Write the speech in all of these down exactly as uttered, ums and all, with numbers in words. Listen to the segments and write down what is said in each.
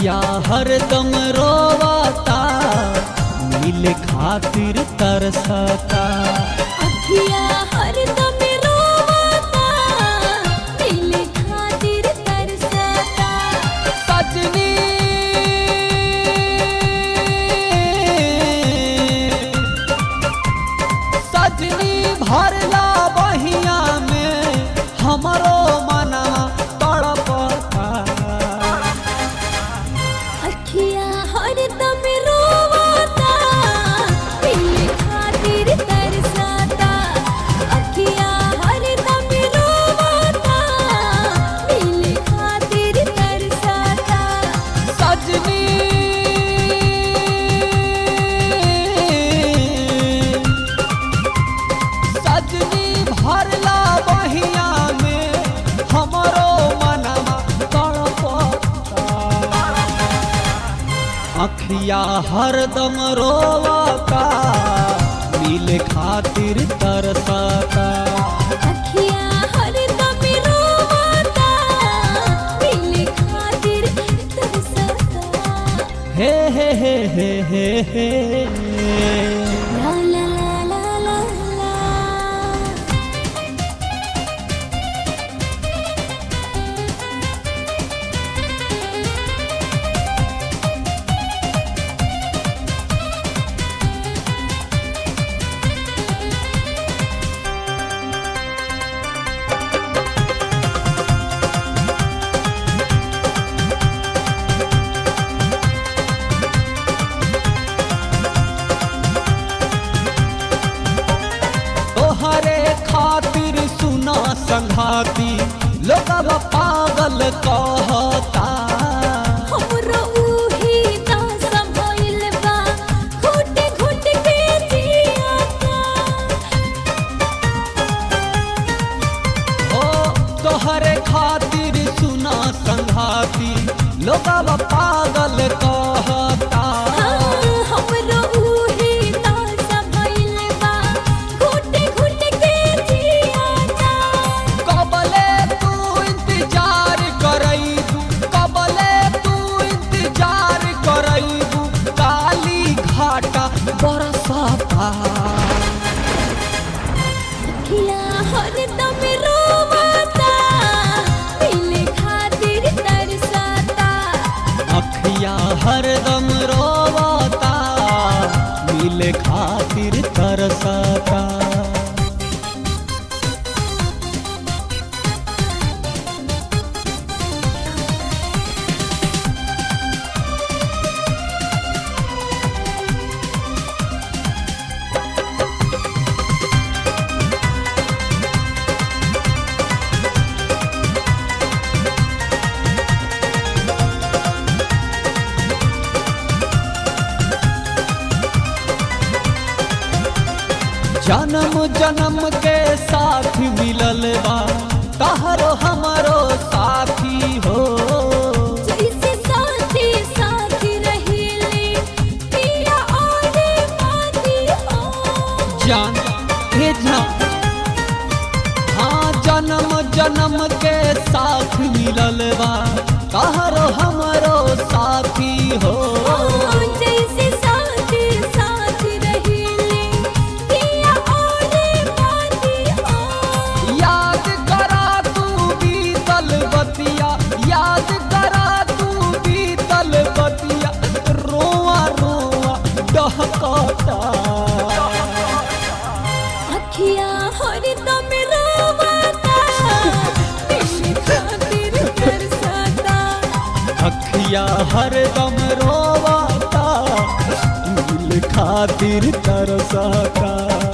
अखिया हरदम रोवाता मिले खातिर तरसता। अखिया हरदम रोवाता मिले खातिर तरसता। सजनी सजनी भरला बहिया में हमरो मनवा तड़पता। अखिया हरदम रोवाता मिले खातिर तरसता। अखिया हरदम रोवाता मिले खातिर तरसता। सजनी सजनी भरला बहिया में हमरो मनवा तड़पता। अखिया हरदम रोवाता मिले खातिर तरसता। अखिया हरदम रोवाता मिले खातिर तरसता। हे हे हे हे हे हे ला ला ला ला ला ला। तोहरे खातिर सुना संघाती लोगव पागल कहता। हमरो उही दास भइल बा घुट घुट के जियाता। ओ तोहरे खातिर सुना संघाती लोगव पागल कहता। हमरो उही दास भइल बा घुट घुट के जियाता। कबले तू इंतजार करैबू कबले तू इंतजार करैबू काली घाटा बरसाता। अखिया हरदम रोवाता मिले खातिर तरसता। अखिया हरदम रोवाता मिले खातिर तरसता। जन्म जन्म के साथ मिलल बा तहरो हमरो साथी हो। जैसे साथी साथी रहिले पिया और माती हो। जान हे जान हाँ जन्म जन्म के साथ मिलल बा तहरो हमरो साथी हो। जैसे साथी साथी रहिले पिया और माती हो। याद करा तू बीतल बतिया याद करा तू बीतल बतिया रोआ रोआ डहकता। अखिया हरदम रोवाता मिले खातिर तरसता। अखिया हरदम रोवाता मिल खातिर तरसता।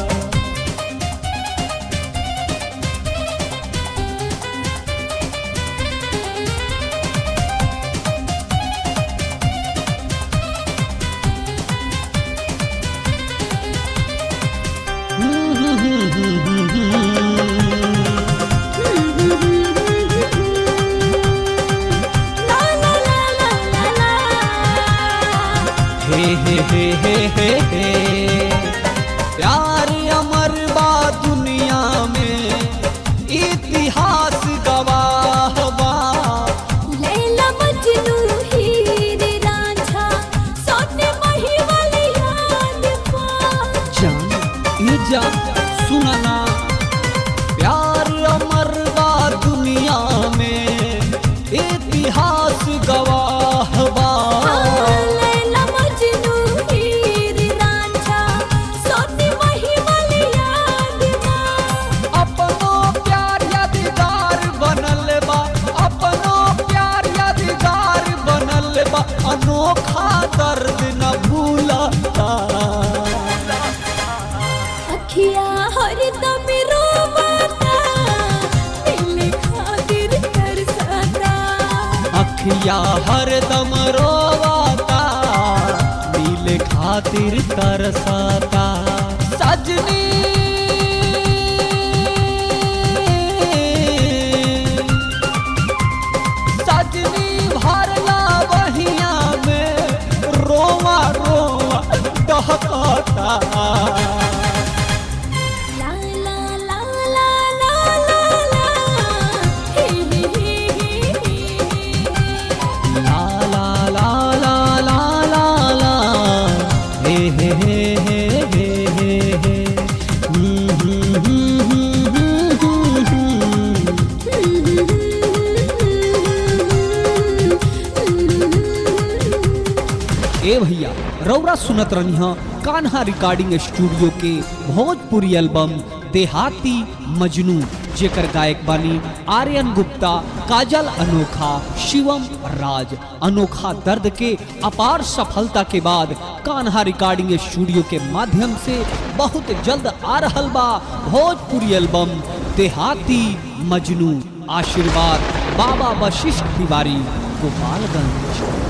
ला ला ला ला ला ला। हे हे हे हे हे हे प्यार अमर बा दुनिया में इतिहास गवाह बा। लैला मजनू हीरे जा सुनना प्यार अमर बा दुनिया में इतिहास गवाह बा। लैला मजनू हीर रांझा सोनी महिमल याद बा। अपनो प्यार यादगार बनल बा, अपनो प्यार यादगार बनल बा, अनोखा दर्द न भूलता। अखिया हरदम रोवाता दिल खातिर तरसता। अखिया हरदम रोवाता दिल खातिर तरसता। सजनी सजनी भरला बहिया में रोवा रोवा दहकता। ला ला ला ला ला ला ला हे हे हे हे। ला ला ला ला ला ला ला हे हे हे हे हे हे हे। हम्म, हम्म, हम्म, हम्म, हम्म, हम्म। ए भैया रौरा सुनत रही हाँ कान्हा रिकॉर्डिंग स्टूडियो के भोजपुरी एल्बम देहाती मजनू, जेकर गायक बानी आर्यन गुप्ता, काजल अनोखा, शिवम राज। अनोखा दर्द के अपार सफलता के बाद कान्हा रिकॉर्डिंग स्टूडियो के माध्यम से बहुत जल्द आ रहल बा भोजपुरी एल्बम देहाती मजनू। आशीर्वाद बाबा वशिष्ठ तिवारी, गोपालगंज।